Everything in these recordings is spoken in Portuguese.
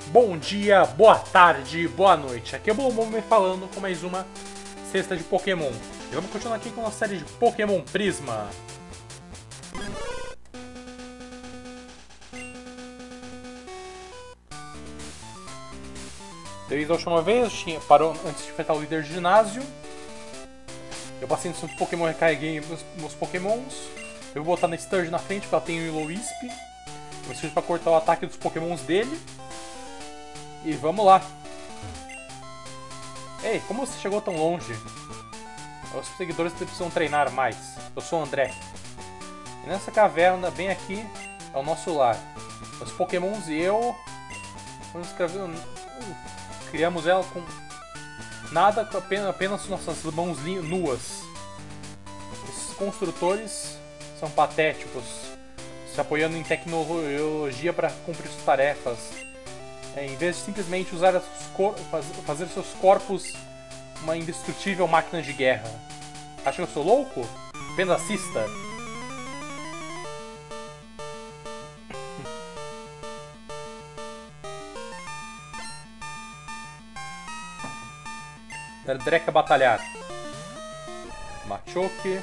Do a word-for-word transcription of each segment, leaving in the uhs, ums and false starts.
Bom dia, boa tarde, boa noite. Aqui é o Blomon falando com mais uma cesta de Pokémon. E vamos continuar aqui com a série de Pokémon Prisma. Desde a última vez, eu tinha, parou antes de enfrentar o líder de ginásio. Eu passei no centro de Pokémon e recarreguei meus, meus Pokémons. Eu vou botar na Sturge na frente porque ela tem o Will-O-Wisp. Eu preciso para cortar o ataque dos Pokémons dele. E vamos lá. Ei, como você chegou tão longe? Os seguidores precisam treinar mais. Eu sou o André. E nessa caverna, bem aqui, é o nosso lar. Os Pokémons e eu... Vamos escrever... Criamos ela com... Nada, apenas, apenas nossas mãos nuas. Esses construtores são patéticos, se apoiando em tecnologia para cumprir suas tarefas. É, em vez de simplesmente usar os cor faz fazer seus corpos uma indestrutível máquina de guerra. Acha que eu sou louco? Apenas assista. Dreca batalhar. Machoke.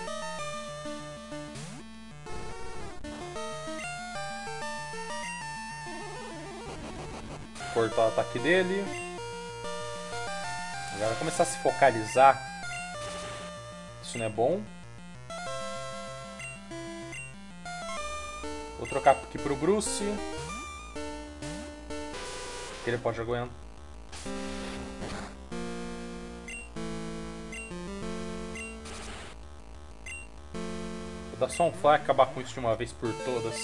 Cortar o ataque dele. Agora vai começar a se focalizar. Isso não é bom. Vou trocar aqui pro Bruce. Que ele pode aguentar. Vou dar só um fly e acabar com isso de uma vez por todas.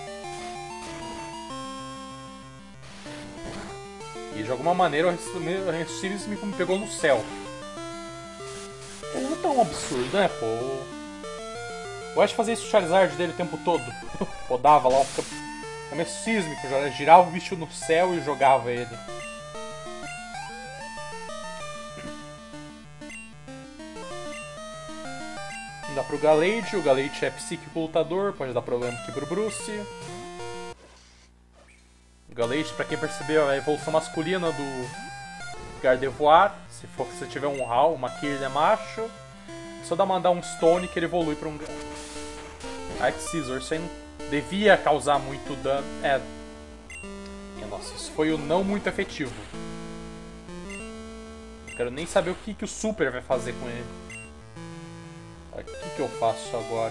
E de alguma maneira o Ressurus me pegou no céu. Não é tão absurdo, né, pô? Eu acho que fazer isso o Charizard dele o tempo todo. Rodava lá o meio sísmico, girava o bicho no céu e jogava ele. Dá pro Gallade, o Gallade é psíquico lutador, pode dar problema aqui pro Bruce. O Gallade, pra quem percebeu, é a evolução masculina do Gardevoir. Se for se tiver um Hal, uma Kirlia é macho. Só dá mandar um Stone que ele evolui pra um Ice Scissor. Isso aí não devia causar muito dano. É. Nossa, isso foi o não muito efetivo. Não quero nem saber o que, que o Super vai fazer com ele. O que, que eu faço agora?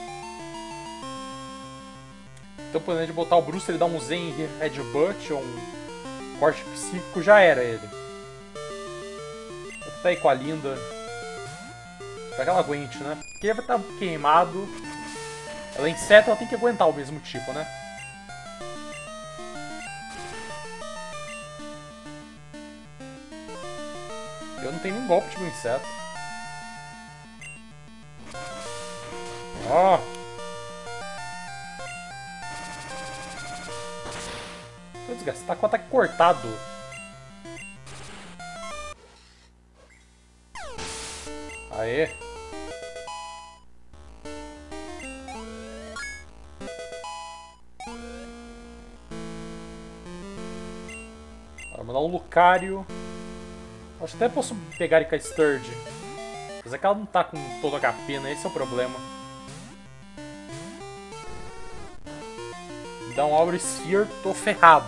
Então, por exemplo, de botar o Bruce, ele dá um Zen Headbutt ou um corte psíquico, já era ele. Vou tentar ir com a Linda. Pra que ela aguente, né? Porque ele vai estar queimado. Ela é inseto, ela tem que aguentar o mesmo tipo, né? Eu não tenho nenhum golpe tipo inseto. Ó! Oh. Você tá com o ataque cortado. Aê! Vou mandar um Lucario. Acho que até posso pegar ele com a Sturge. Mas é que ela não tá com todo H P, né? Esse é o problema. Dá um Aura Sphere, tô ferrado.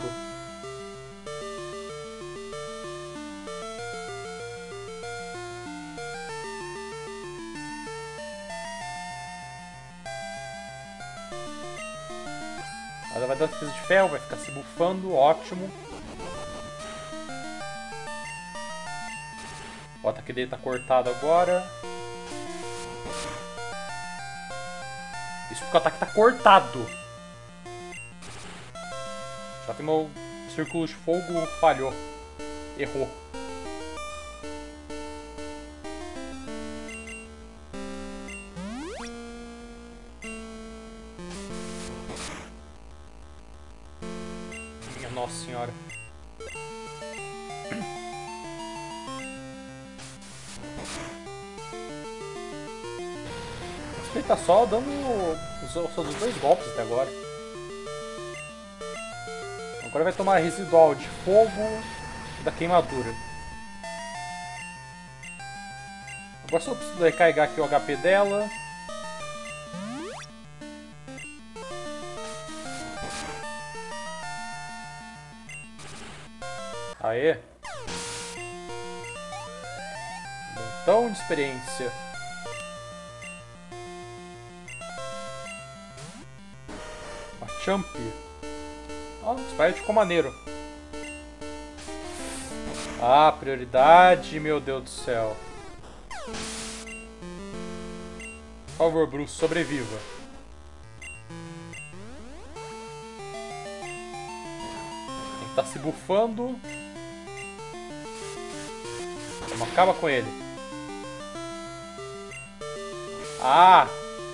Ela vai dar defesa de ferro, vai ficar se bufando, ótimo. O ataque dele tá cortado agora. Isso porque o ataque tá cortado. Já que meu círculo de fogo falhou. Errou. Minha Nossa Senhora. Ele tá só dando os, os, os dois golpes até agora. Agora vai tomar residual de fogo e da queimadura. Agora só preciso recarregar aqui o H P dela. Aê! Montão de experiência. Uma Champ. Ó, oh, Sprite ficou maneiro. Ah, prioridade, meu Deus do céu. Por favor, Bruce, sobreviva. Ele tá se bufando. Vamos, acaba com ele. Ah!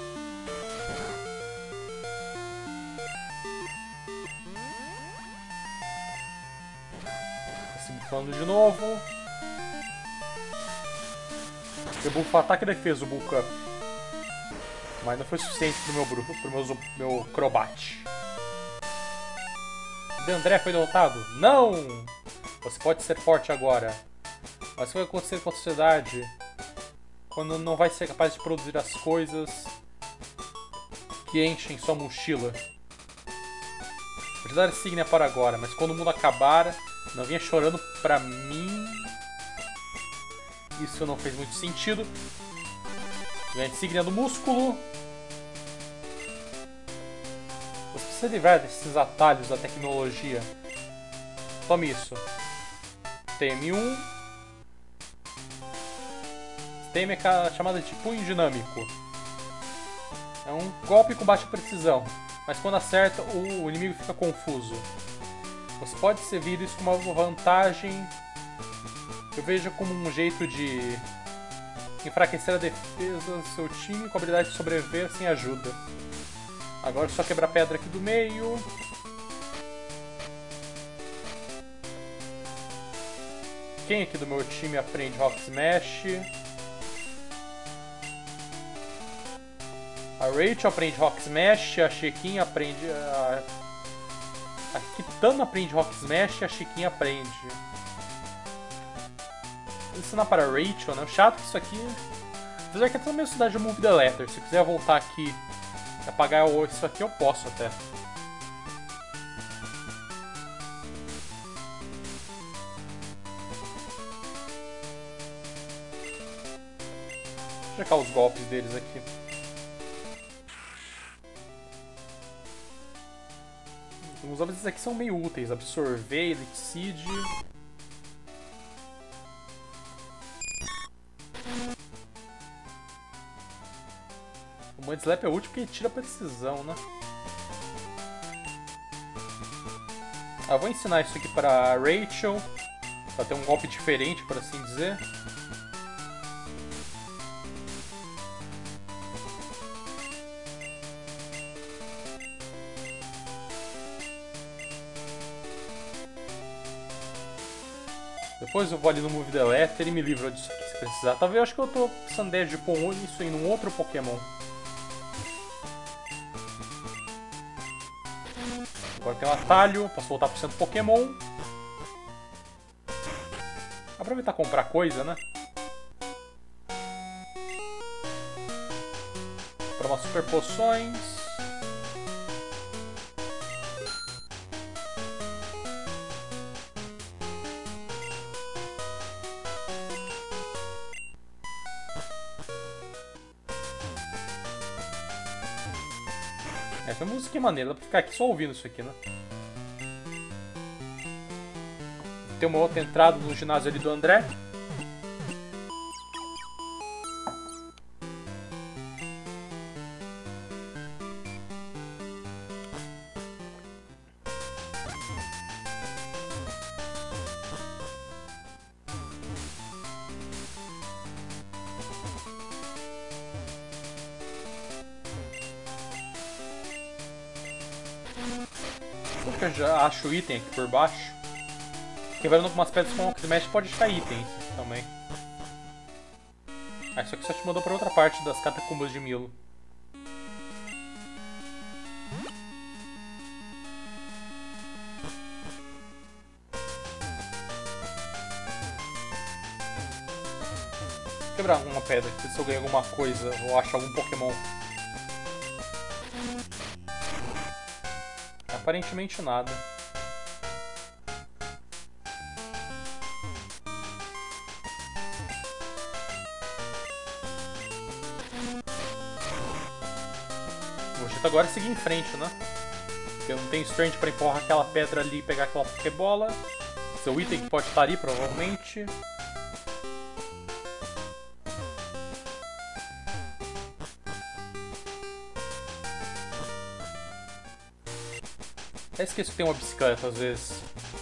Tá se bufando de novo. Eu bufo ataque e defesa, o bulk up. Mas não foi suficiente pro meu bruxo, pro meu, meu Crobat. O André foi derrotado? Não! Você pode ser forte agora. Mas o que vai acontecer com a sociedade quando não vai ser capaz de produzir as coisas que enchem sua mochila? Vou te dar insígnia para agora, mas quando o mundo acabar, não vinha chorando pra mim. Isso não fez muito sentido. Ganha a insígnia do músculo. Você precisa livrar desses atalhos da tecnologia. Tome isso. T M um. T M é chamada de punho dinâmico. É um golpe com baixa precisão, mas quando acerta, o inimigo fica confuso. Você pode servir isso como uma vantagem. Eu vejo como um jeito de enfraquecer a defesa do seu time com a habilidade de sobreviver sem ajuda. Agora é só quebrar pedra aqui do meio. Quem aqui do meu time aprende Rock Smash? A Rachel aprende Rock Smash, a Chiquinha aprende... A, a Kitana aprende Rock Smash e a Chiquinha aprende. Vou ensinar para a Rachel, né? O chato é que isso aqui... Apesar que é toda a minha cidade de Move the Letter. Se eu quiser voltar aqui e apagar isso aqui, eu posso até. Vou checar os golpes deles aqui. Os habilidades aqui são meio úteis. Absorver, Elixide. O Mud Slap é útil porque tira precisão, né? Ah, vou ensinar isso aqui para a Rachel. Pra ter um golpe diferente, por assim dizer. Depois eu vou ali no Move the Letter e me livro disso aqui se precisar. Talvez eu acho que eu tô precisando de pôr isso em um outro Pokémon. Agora tem um atalho, posso voltar pro centro Pokémon. Aproveitar e comprar coisa, né? Para umas super poções. Essa música é maneira, dá pra ficar aqui só ouvindo isso aqui, né? Tem uma outra entrada no ginásio ali do André. Eu já acho o item aqui por baixo. Quebrando com umas pedras com Rock Smash pode achar itens também. Ah, isso aqui só te mandou pra outra parte das catacumbas de Milo. Vou quebrar alguma pedra, ver se eu ganho alguma coisa ou acho algum Pokémon. Aparentemente nada. O jeito agora é seguir em frente, né? Porque eu não tenho strength pra empurrar aquela pedra ali e pegar aquela Pokébola. Seu item que pode estar ali, provavelmente. Até esqueço que tem uma bicicleta às vezes.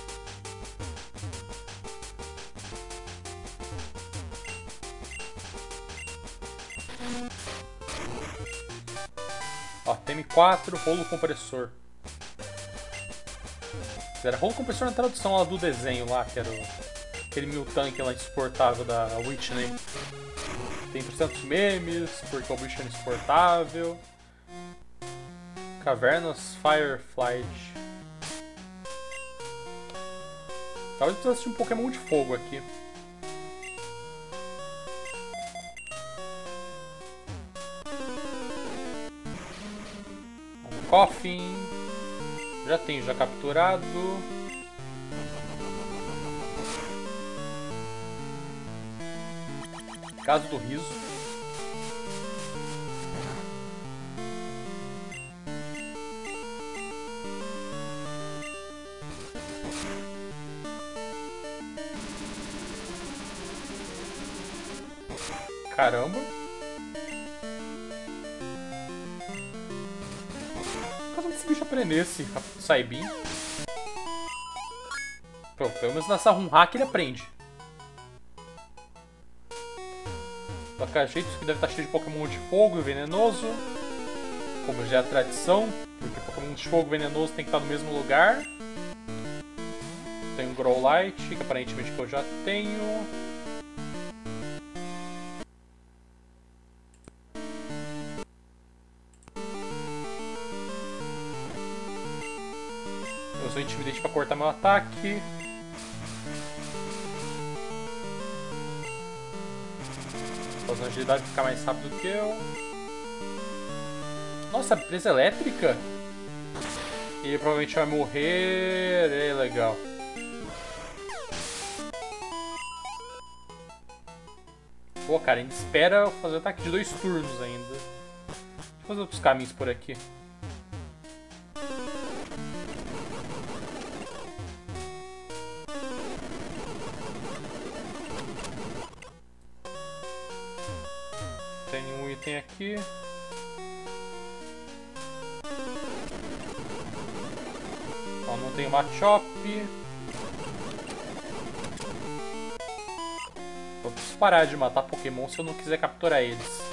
Ó, T M quatro, rolo compressor. Era rolo compressor na tradução lá do desenho lá, que era o, aquele Miltank lá insuportável da Whitney. Tem trezentos memes, porque o bicho é insuportável. Cavernas Firefly. Talvez eu precisasse de um Pokémon de fogo aqui. Um Coffin. Já tenho, já capturado. Caso do Riso. Caramba. Caso desse bicho aprendesse Saibin. Pô, pelo menos nessa run hack ele aprende. Lacajeitos que deve estar cheio de Pokémon de fogo e venenoso. Como já é a tradição, porque Pokémon de fogo e venenoso tem que estar no mesmo lugar. Tem um Growlite, que aparentemente que eu já tenho. Eu sou Intimidate para cortar meu ataque. Fazendo agilidade ficar mais rápido que eu. Nossa, presa elétrica? Ele provavelmente vai morrer. É legal. Pô, cara, ainda espera eu fazer ataque de dois turnos ainda. Deixa eu fazer outros caminhos por aqui. Tem um item aqui. Ó, não tem uma Machop. Eu preciso parar de matar Pokémon se eu não quiser capturar eles.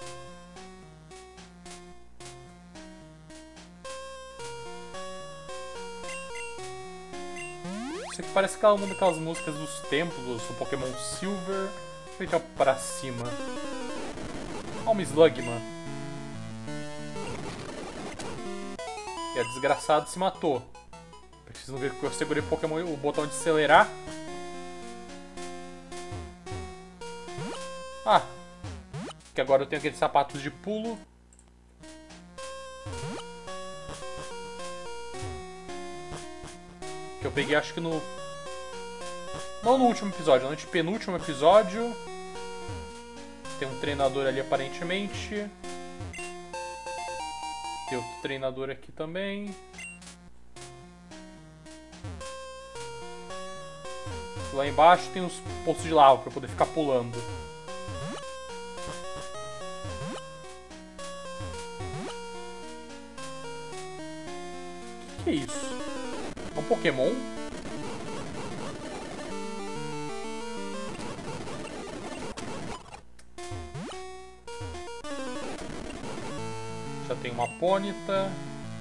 Isso aqui parece aquela, uma daquelas músicas dos templos do Pokémon Silver. Deixa eu ir pra cima. Olha uma Slugma. E a desgraçada se matou. Preciso ver que eu segurei o Pokémon, o botão de acelerar. Ah! Que agora eu tenho aqueles sapatos de pulo. Que eu peguei acho que no... Não no último episódio, no antepenúltimo episódio. Tem um treinador ali aparentemente. Tem outro treinador aqui também. Lá embaixo tem os poços de lava para poder ficar pulando. O que é isso? É um Pokémon? Já tem uma Ponyta.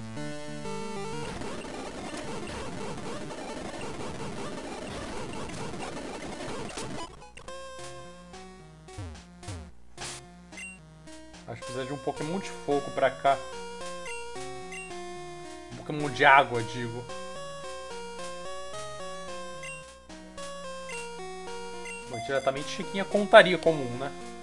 Acho que precisa de um Pokémon de fogo pra cá. Um Pokémon de água, digo. Bom, diretamente Chiquinha contaria como um, né?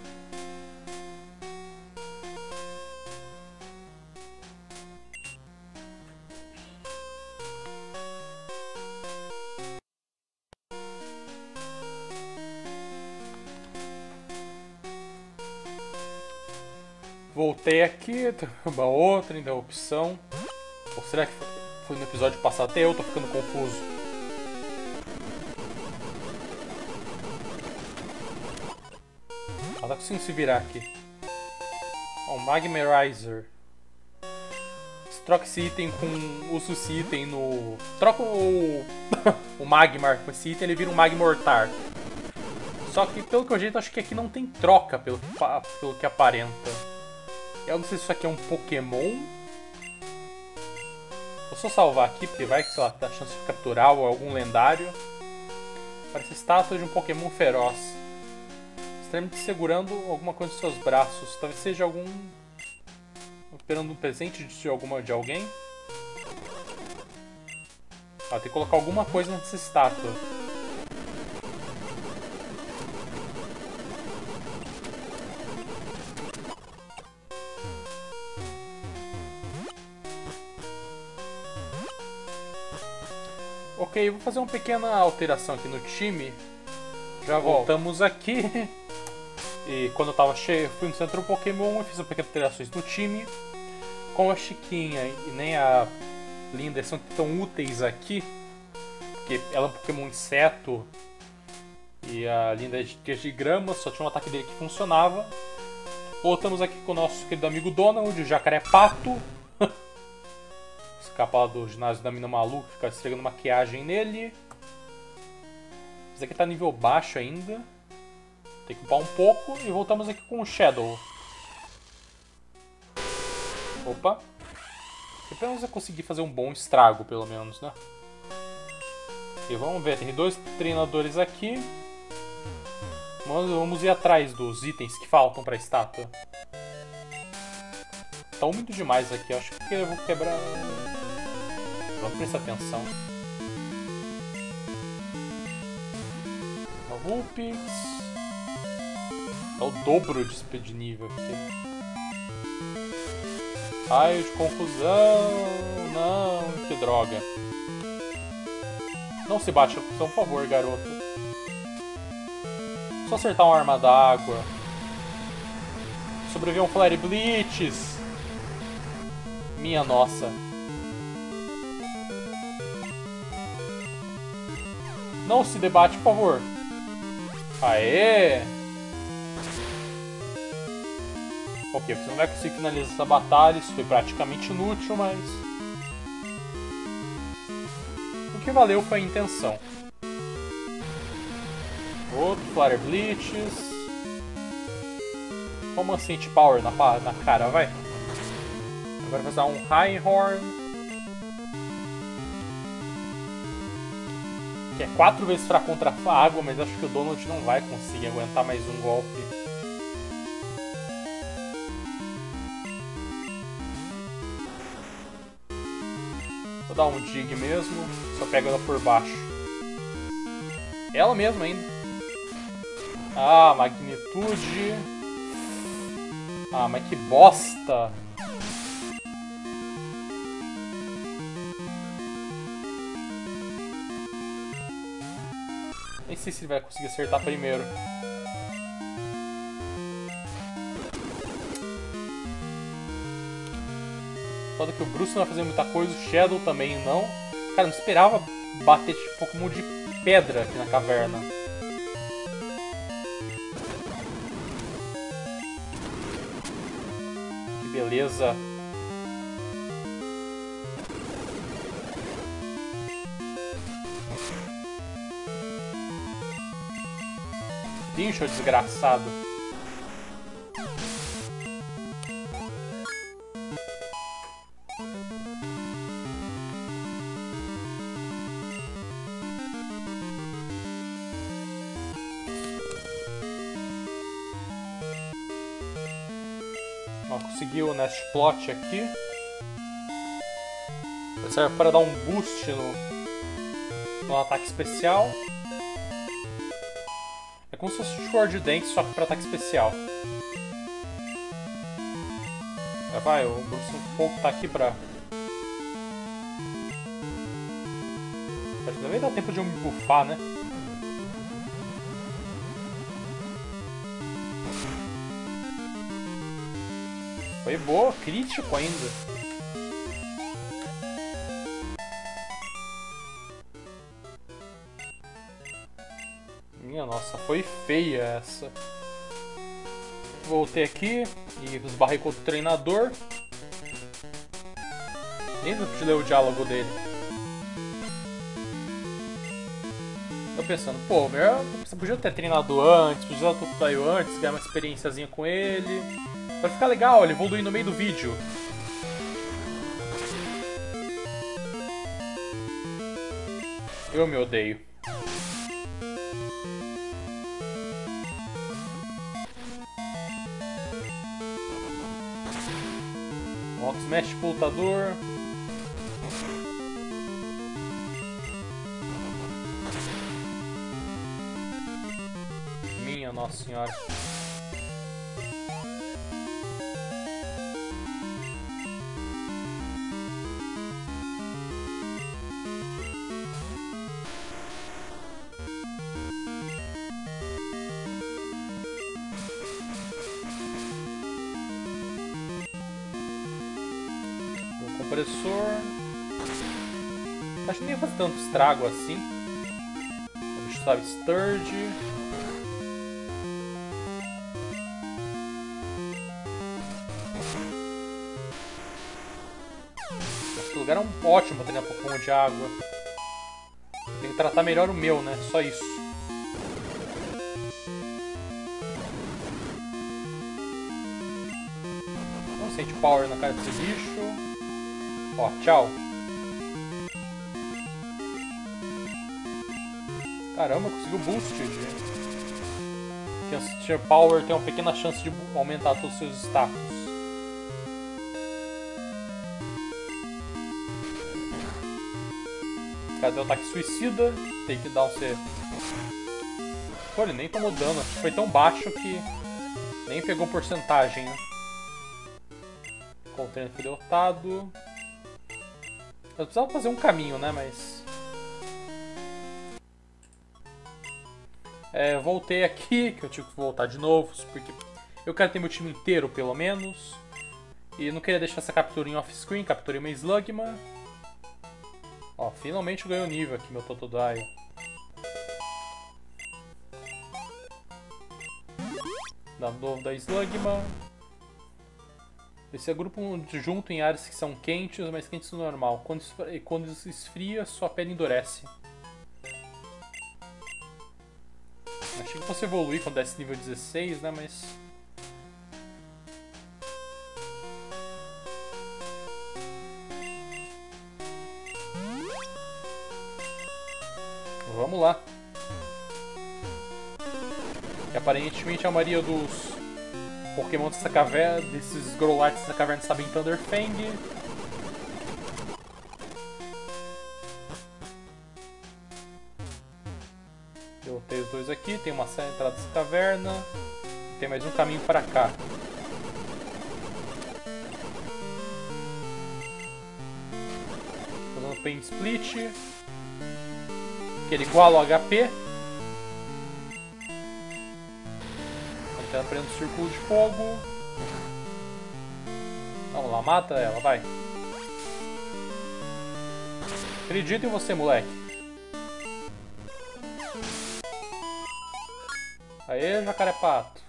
Voltei aqui, uma outra interrupção. Ou será que foi no episódio passado? Até eu tô ficando confuso. Ela tá conseguindo se virar aqui. Ó, um Magmarizer. Você troca esse item com... Usa esse item no... Troca o... o Magmar com esse item, ele vira um Magmortar. Só que, pelo que eu jeito, acho que aqui não tem troca, pelo que, pelo que aparenta. Eu não sei se isso aqui é um Pokémon. Vou só salvar aqui, porque vai que, sei lá, dá chance de capturar ou algum lendário. Parece estátua de um Pokémon feroz. Extremamente segurando alguma coisa em seus braços. Talvez seja algum... Esperando um presente de, alguma, de alguém. Ah, tem que colocar alguma coisa nessa estátua. Ok, vou fazer uma pequena alteração aqui no time. Já voltamos aqui. E quando eu tava cheio, fui no centro Pokémon e fiz uma pequena alterações no time. Como a Chiquinha e nem a Linda são tão úteis aqui, porque ela é um Pokémon inseto e a Linda é de, de grama, só tinha um ataque dele que funcionava. Voltamos aqui com o nosso querido amigo Donald, o Jacaré Pato. Escapa lá do ginásio da mina maluca, ficar esfregando maquiagem nele. Esse aqui tá nível baixo ainda. Tem que upar um pouco e voltamos aqui com o Shadow. Opa. E pelo menos eu consegui fazer um bom estrago, pelo menos, né? E vamos ver, tem dois treinadores aqui. Vamos, vamos ir atrás dos itens que faltam pra estátua. Tá úmido demais aqui, eu acho que eu vou quebrar... Vamos prestar atenção. A Vulpix. É o dobro de, de nível aqui. Ai, de confusão. Não, que droga. Não se bate, por favor, garoto. Só acertar uma arma d'água. Sobreviver um Flare Blitz. Minha nossa. Não se debate, por favor. Aê! Ok, você não vai conseguir finalizar essa batalha, isso foi praticamente inútil, mas... O que valeu foi a intenção. Outro Flare Blitz. Como assim, Power na, na cara, vai. Agora vai usar um Rhyhorn. Que é quatro vezes fraco contra a água, mas acho que o Donald não vai conseguir aguentar mais um golpe. Vou dar um dig mesmo, só pego ela por baixo. Ela mesma ainda. Ah, magnitude. Ah, mas que bosta. Nem sei se ele vai conseguir acertar primeiro. Foda que o Bruce não vai fazer muita coisa, o Shadow também não. Cara, não esperava bater tipo Pokémon de pedra aqui na caverna. Que beleza. Pincho, desgraçado. Ó, consegui o Nest Plot aqui. Serve para dar um boost no, no ataque especial. É como se fosse um Sword Dance, só que para ataque especial. Já vai, o Bruce um pouco tá aqui pra... Acho que também dá tempo de eu me buffar, né? Foi boa, crítico ainda. Minha nossa, foi feia essa. Voltei aqui e esbarrei com o treinador. Nem deu pra ler o diálogo dele. Tô pensando, pô, você podia ter treinado antes, podia usar o tutorial antes, ganhar uma experiênciazinha com ele. Vai ficar legal, ele evoluir no meio do vídeo. Eu me odeio. Rock Smash pro lutador. Minha Nossa Senhora. Compressor. Acho que nem ia fazer tanto estrago assim. Vamos chutar o Sturge. Esse lugar é um ótimo pra treinar Pokémon de água. Tem que tratar melhor o meu, né? Só isso. Não sente power na cara desse bicho. Ó, tchau. Caramba, conseguiu boost de... Tier Power tem uma pequena chance de aumentar todos os seus status. Cadê o ataque suicida? Tem que dar um C. Pô, ele nem tomou dano. Foi tão baixo que nem pegou porcentagem, né? O treino foi derrotado. Eu precisava fazer um caminho, né, mas... É, voltei aqui, que eu tive que voltar de novo, porque eu quero ter meu time inteiro, pelo menos. E não queria deixar essa captura em off-screen, capturei uma Slugma. Ó, finalmente ganhou nível aqui, meu Totodile. Dano novo da Slugma. Esse agrupa junto em áreas que são quentes, mas quentes no normal. Quando, quando esfria, sua pele endurece. Achei que fosse evoluir quando desse nível dezesseis, né? Mas... Vamos lá. E aparentemente a maioria dos Pokémon dessa caverna, desses Growlites dessa caverna sabem Thunder Fang. Derrotei os dois aqui, tem uma entrada dessa caverna. Tem mais um caminho para cá. Fazendo Pain Split. Que ele iguala o H P. Tentando prender o círculo de fogo. Vamos lá, mata ela, vai. Acredito em você, moleque. Aê, jacaré-pato.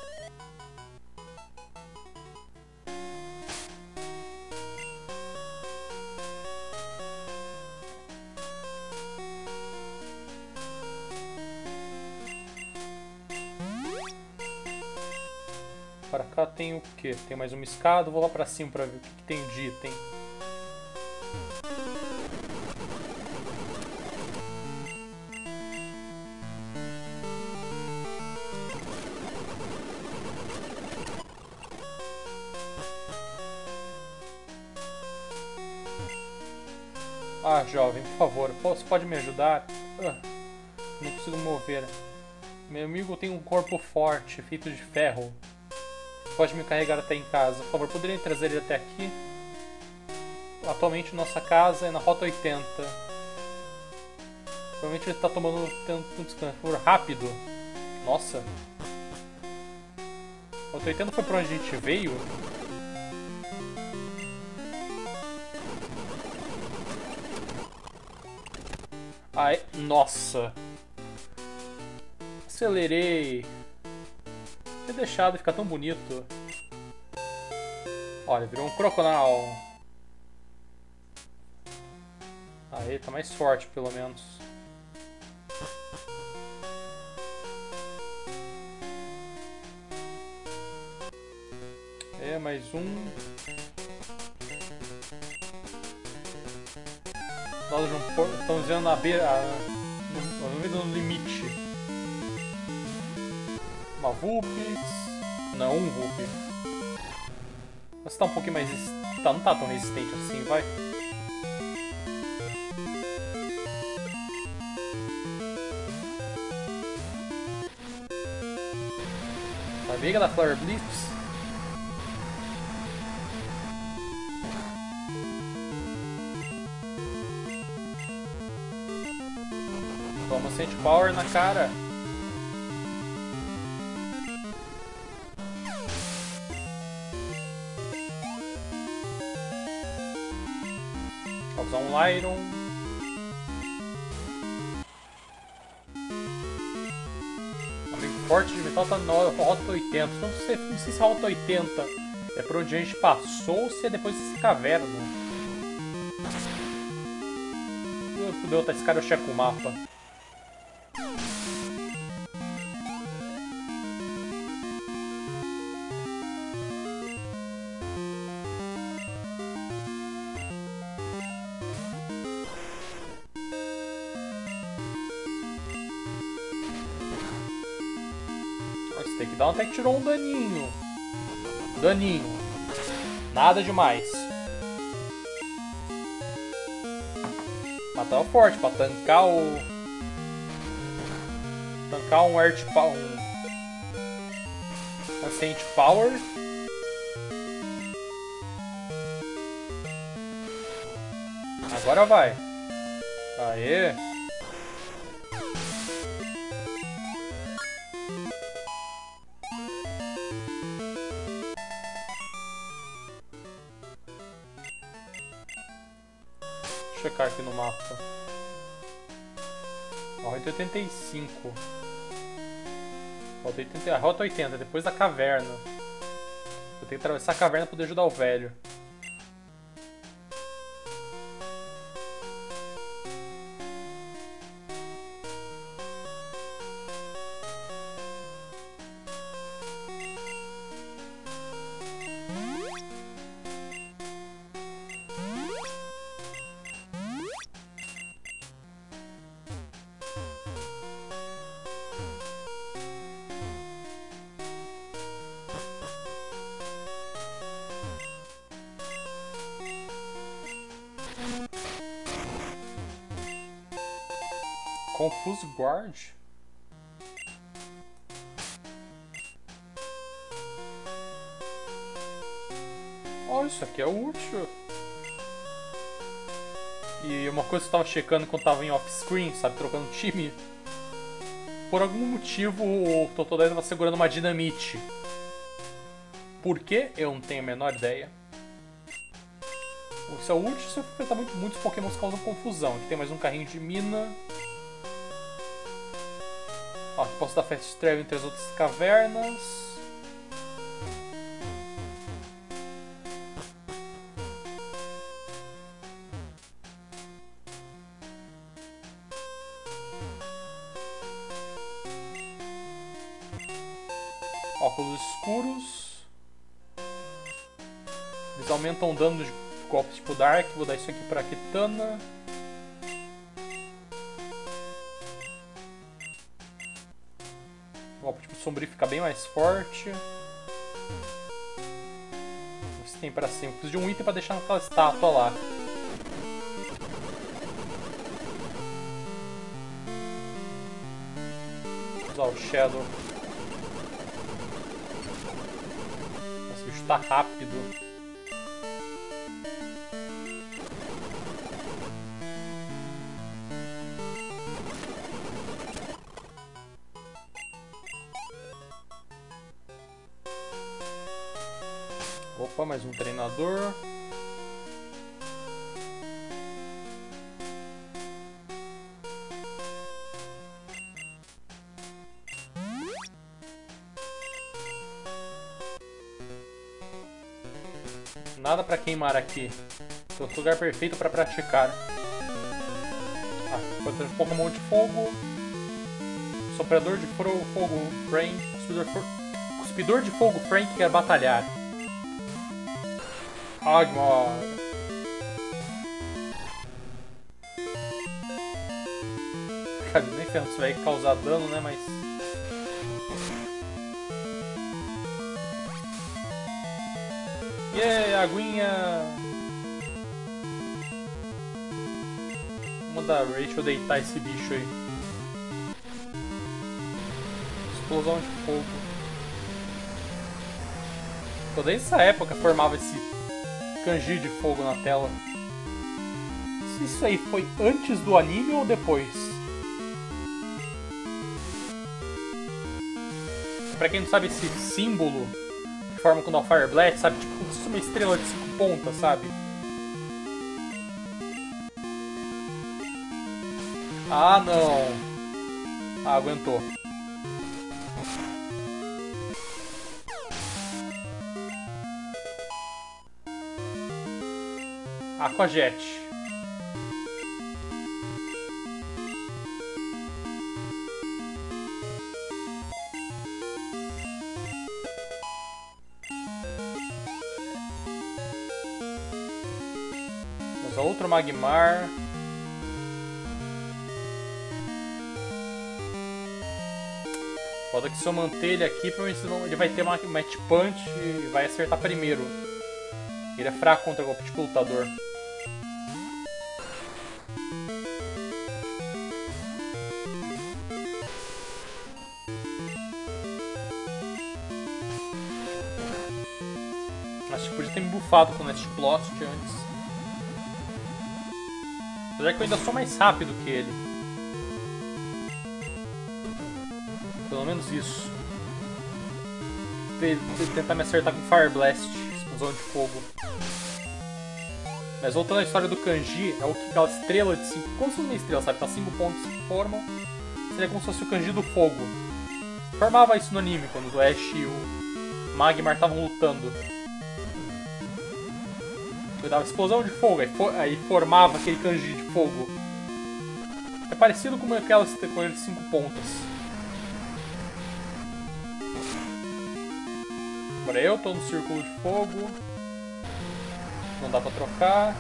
Para cá tem o que? Tem mais uma escada. Vou lá pra cima pra ver o que, que tem de item. Ah, jovem, por favor, você pode me ajudar? Ah, não consigo mover. Meu amigo tem um corpo forte, feito de ferro. Pode me carregar até em casa. Por favor, poderia trazer ele até aqui? Atualmente nossa casa é na Rota oitenta. Provavelmente ele está tomando um descanso. Por favor, rápido. Nossa. Rota oitenta foi pra onde a gente veio? Ai, nossa. Acelerei. Ter deixado ficar tão bonito. Olha, virou um Croconaw. Aí, tá mais forte, pelo menos. É, mais um. Nós não estamos vendo na beira. Estamos vendo no limite. Uma Vulpix. Não, um Vulpix. Mas tá um pouquinho mais. Tá, não tá tão resistente assim, vai. Tá amiga da Flare Blitz. Toma Sand Power na cara. Vou usar um Lyron. Amigo forte de metal tá na rota oitenta. Não sei, não sei se a rota oitenta é por onde a gente passou ou se é depois dessa caverna. Fudeu, tá esse cara, eu checo o mapa. Tem que dar até que tirou um daninho. Daninho. Nada demais. Mas tava forte pra tancar o... Tancar um Earth Power. Um Ascent Power. Agora vai. Aê. Checar aqui no mapa. A rota oitenta e cinco. Rota oitenta, a rota oitenta, depois da caverna. Eu tenho que atravessar a caverna para poder ajudar o velho. Confuse Guard? Oh, isso aqui é útil. E uma coisa que eu tava checando quando tava em off-screen, sabe, trocando time. Por algum motivo o Totodile tava segurando uma dinamite. Por quê? Eu não tenho a menor ideia. Isso é útil se eu enfrentar muito, muitos pokémons que causam confusão. Aqui tem mais um carrinho de mina. Ó, aqui posso dar Fast Travel entre as outras cavernas. Óculos escuros. Eles aumentam o dano de golpes tipo Dark. Vou dar isso aqui pra Kitana. O golpe tipo Sombrio fica bem mais forte. O que tem pra cima? Preciso de um item pra deixar naquela estátua lá. Vou usar o Shadow. Esse bicho tá rápido. Opa, mais um treinador. Nada pra queimar aqui. Tem outro lugar perfeito pra praticar. Ah, pode ter um Pokémon de fogo. Soprador de fogo, Frank. Cuspidor, for... Cuspidor de fogo, Frank quer batalhar. Agmar. Cara, nem ferro se vai causar dano, né? Mas. Yeah, aguinha! Vamos mandar a Rachel deitar esse bicho aí. Explosão de fogo. Toda essa época formava esse kanji de fogo na tela. Isso aí foi antes do anime ou depois? Pra quem não sabe, esse símbolo que forma quando é o Fire Blast, sabe? Tipo, como se fosse uma estrela de cinco pontas, sabe? Ah, não! Ah, aguentou. Aquajet. Temos outro Magmar. Foda que se eu manter ele aqui, provavelmente ele vai ter uma Match Punch e vai acertar primeiro. Ele é fraco contra golpe de lutador. Acho que podia ter me bufado com o Nest Blast antes. Apesar que eu ainda sou mais rápido que ele. Pelo menos isso. Tentar me acertar com Fire Blast, explosão de fogo. Mas voltando à história do kanji, é o que aquela estrela de cinco... Como se fosse uma estrela, sabe? Tá cinco pontos que formam. Seria como se fosse o kanji do fogo. Formava isso no anime, quando o Ash e o Magmar estavam lutando. Eu dava explosão de fogo, aí, for... aí formava aquele kanji de fogo. É parecido com aquelas com de cinco pontas. Agora eu tô no círculo de fogo. Não dá pra trocar.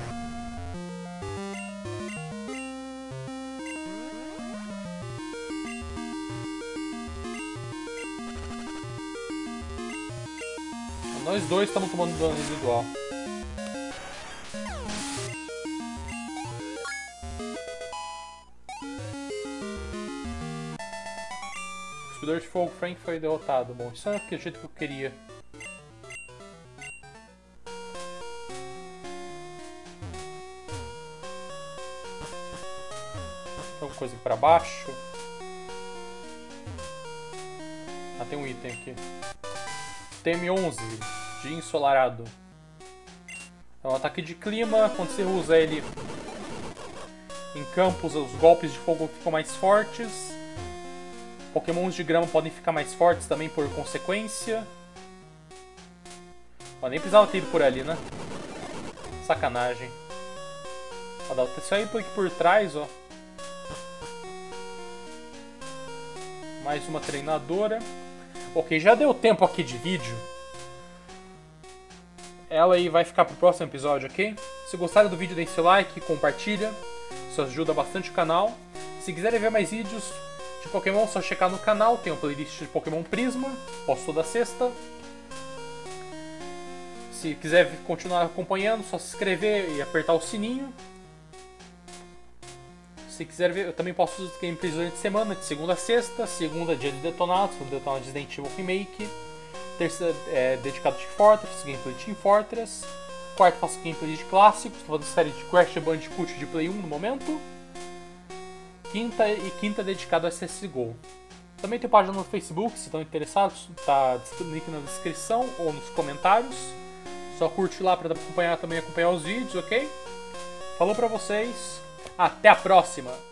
Nós dois estamos tomando dano residual. O Cuspidor de fogo, Frank, foi derrotado. Bom, isso é o jeito que eu queria. Alguma coisa aqui pra baixo. Ah, tem um item aqui. T M onze, de ensolarado. É um ataque de clima. Quando você usa ele em campos, os golpes de fogo ficam mais fortes. Pokémons de grama podem ficar mais fortes também por consequência. Ó, nem precisava ter ido por ali, né? Sacanagem. Ó, dá só ir por aqui por trás, ó. Mais uma treinadora. Ok, já deu tempo aqui de vídeo. Ela aí vai ficar pro próximo episódio, ok? Se gostaram do vídeo, deixe seu like, compartilha. Isso ajuda bastante o canal. Se quiserem ver mais vídeos de Pokémon, é só checar no canal. Tem uma playlist de Pokémon Prisma. Posto toda sexta. Se quiser continuar acompanhando, só se inscrever e apertar o sininho. Se quiser ver, eu também posto os gameplays durante a semana, de segunda a sexta. Segunda, dia de Detonados, vou detonar Resident Evil Remake. Terça é dedicado a Team Fortress, gameplay de Team Fortress. Quarta, faço gameplay de clássicos, estou fazendo série de Crash Bandicoot de Play um no momento. Quinta e quinta dedicado a C S G O. Também tem página no Facebook, se estão interessados, tá link na descrição ou nos comentários. Só curte lá para acompanhar também acompanhar os vídeos, ok? Falou pra vocês. Até a próxima!